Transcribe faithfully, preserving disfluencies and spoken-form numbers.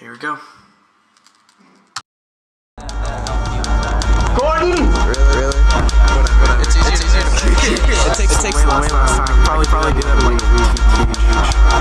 Here we go. Gordon! Really? Really? It's easier, it's easier to it takes, it takes way less time. Probably, probably do that in like a week.